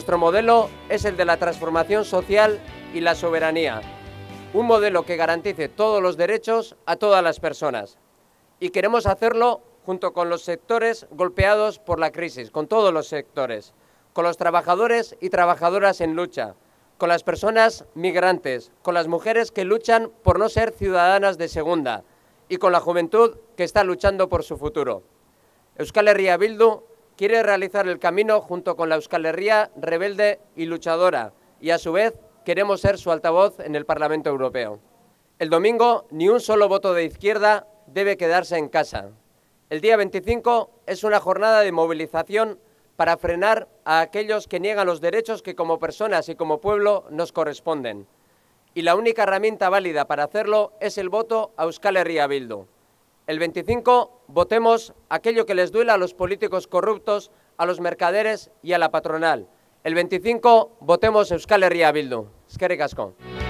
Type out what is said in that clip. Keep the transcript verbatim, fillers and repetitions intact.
Nuestro modelo es el de la transformación social y la soberanía, un modelo que garantice todos los derechos a todas las personas. Y queremos hacerlo junto con los sectores golpeados por la crisis, con todos los sectores, con los trabajadores y trabajadoras en lucha, con las personas migrantes, con las mujeres que luchan por no ser ciudadanas de segunda y con la juventud que está luchando por su futuro. Euskal Herria Bildu quiere realizar el camino junto con la Euskal Herria rebelde y luchadora, y a su vez queremos ser su altavoz en el Parlamento Europeo. El domingo, ni un solo voto de izquierda debe quedarse en casa. El día veinticinco es una jornada de movilización para frenar a aquellos que niegan los derechos que como personas y como pueblo nos corresponden. Y la única herramienta válida para hacerlo es el voto a Euskal Herria Bildu. El veinticinco votemos aquello que les duela a los políticos corruptos, a los mercaderes y a la patronal. El veinticinco votemos Euskal Herria Bildu. Eskerrik asko.